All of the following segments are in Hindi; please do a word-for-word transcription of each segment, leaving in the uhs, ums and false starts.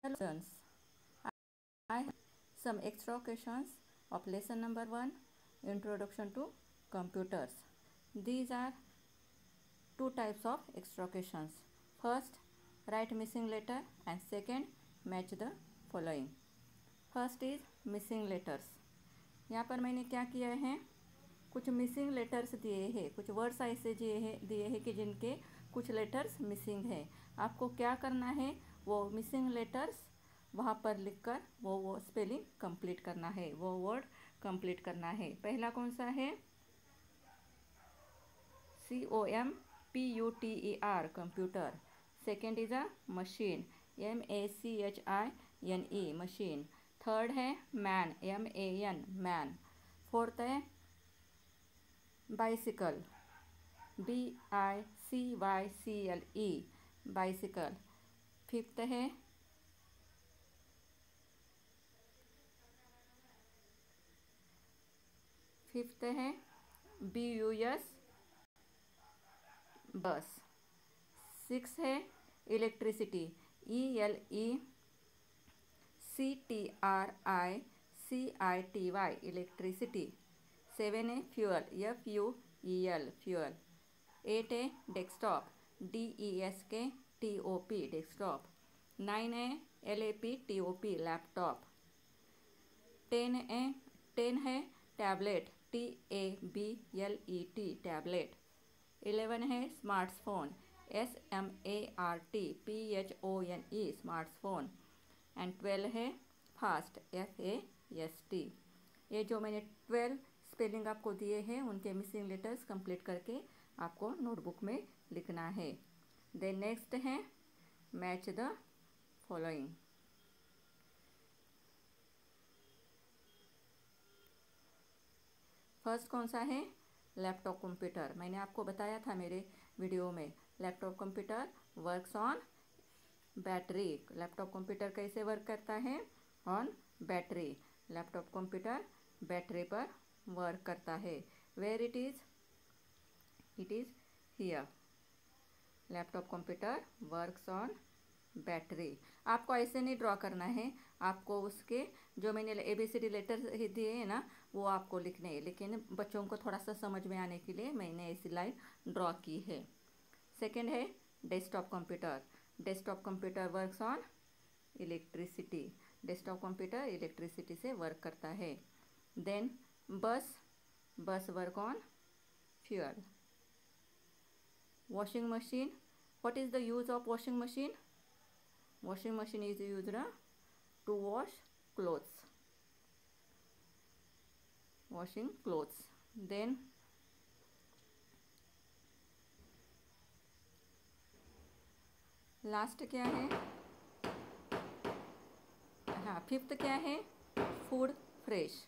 Hello students, I have some extra questions of lesson number one, Introduction to Computers. These are two types of extra questions. First, write missing letter, and second, match the following. First is missing letters. यहाँ पर मैंने क्या किया है, कुछ मिसिंग लेटर्स दिए हैं, कुछ वर्ड्स ऐसे दिए हैं दिए हैं कि जिनके कुछ लेटर्स मिसिंग है। आपको क्या करना है, वो मिसिंग लेटर्स वहाँ पर लिखकर वो वो स्पेलिंग कंप्लीट करना है, वो वर्ड कंप्लीट करना है। पहला कौन सा है, C O M P U T E R computer. Second is a machine, M A C H I N E machine. Third है man, M A N man. Fourth है bicycle, B I C Y C L E bicycle. Fifth है फिफ्थ है B U S bus. Six है electricity, E L E C T R I C I T Y electricity. Seven है fuel, F you E L fuel. Eight है desktop, D E S K T O P desktop. Nine है L A P T O P laptop. Ten है टेन है tablet, T A B L E T tablet. Eleven है smartphone, S M A R T P H O N E smartphone. And twelve है fast, F A S T. ये जो मैंने ट्वेल्व स्पेलिंग आपको दिए हैं उनके मिसिंग लेटर्स कंप्लीट करके आपको नोटबुक में लिखना है। देन नेक्स्ट है मैच द फॉलोइंग। फर्स्ट कौन सा है, लैपटॉप कंप्यूटर। मैंने आपको बताया था मेरे वीडियो में, laptop computer works on battery. Laptop computer कैसे वर्क करता है, on battery. Laptop computer battery पर वर्क करता है। Where it is, it is here. Laptop computer works on battery. आपको ऐसे नहीं ड्रॉ करना है, आपको उसके जो मैंने A B C D letter दिए हैं ना वो आपको लिखने हैं, लेकिन बच्चों को थोड़ा सा समझ में आने के लिए मैंने ऐसी लाइन ड्रॉ की है। सेकेंड है desktop computer, desktop computer works on electricity. Desktop computer electricity से वर्क करता है। Then bus, bus work on fuel. Washing machine, what is the use of washing machine, washing machine is used uh, to wash clothes, washing clothes. Then last क्या है, हाँ फिफ्थ क्या है, food fresh.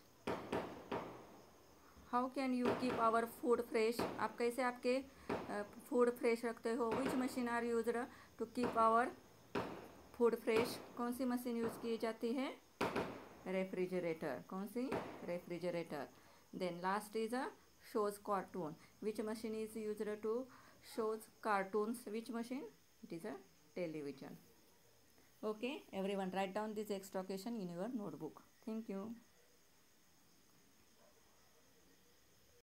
How can you keep our food fresh, आप कैसे आपके फूड फ्रेश रखते हो। Which machine are used to keep our food fresh, कौन सी मशीन यूज़ की जाती है, रेफ्रिजरेटर। कौन सी, refrigerator. Then last is a shows cartoon, which machine is used to shows cartoons, which machine, it is a television. Okay everyone, right down this extra question in your notebook. Thank you.